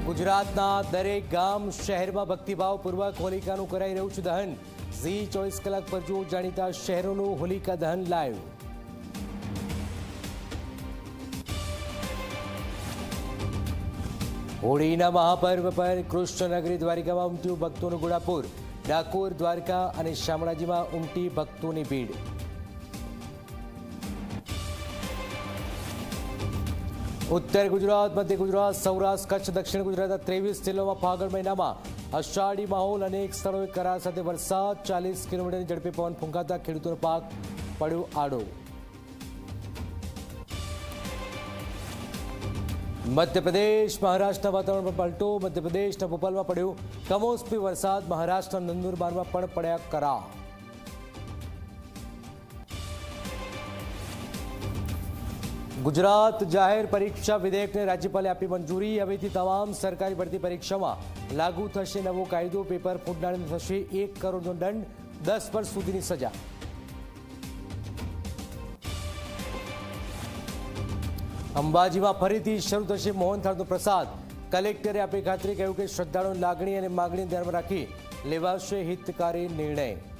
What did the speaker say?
ગુજરાતના દરેક ગામ શહેરમાં ભક્તિભાવપૂર્વક હોલિકાનું કરાઈ રહ્યું છે દહન। ઝી 24 કલાક પર જુઓ જાણીતા શહેરોનું હોલિકા દહન લાઈવ। હોળીના મહાપર્વ પર કૃષ્ણનગરી દ્વારિકામાં ઉમટ્યું ભક્તોનું ઘોડાપુર। ડાકોર, દ્વારકા અને શામળાજીમાં ઉમટી ભક્તોની ભીડ। उत्तर गुजरात, मध्य गुजरात, सौराष्ट्र, कच्छ, दक्षिण गुजरात 23 जिलों में फागण महीना में अषाढ़ी माहौल। अनेक स्थलों करा साथे वरसाद। 40 किलोमीटर झड़पे पवन फूंकाता खेडूतोनो पाक पड्यो आड़ो। मध्य प्रदेश, महाराष्ट्र वातावरण में पलटो। मध्य प्रदेश भोपाल में पड्यो कमोसमी वरसाद। महाराष्ट्र नंदुरबार में पण पड्या करा। गुजरात जाहिर परीक्षा विधेयक ने राज्यपाले आपी मंजूरी। हवेथी तमाम सरकारी भर्ती परीक्षा में लागू थशे नवो कायदो। पेपर फूटनारने थशे 1 करोड़नो दंड, 10 वर्ष सुधीनी सजा। अंबाजी में फरीथी शरू थशे मोहनथाळनो प्रसाद। कलेक्टरे आपी खातरी कह्युं के श्रद्धाळुओनी लागणी अने मागणी ध्यानमां राखी लेवाशे हितकारी निर्णय।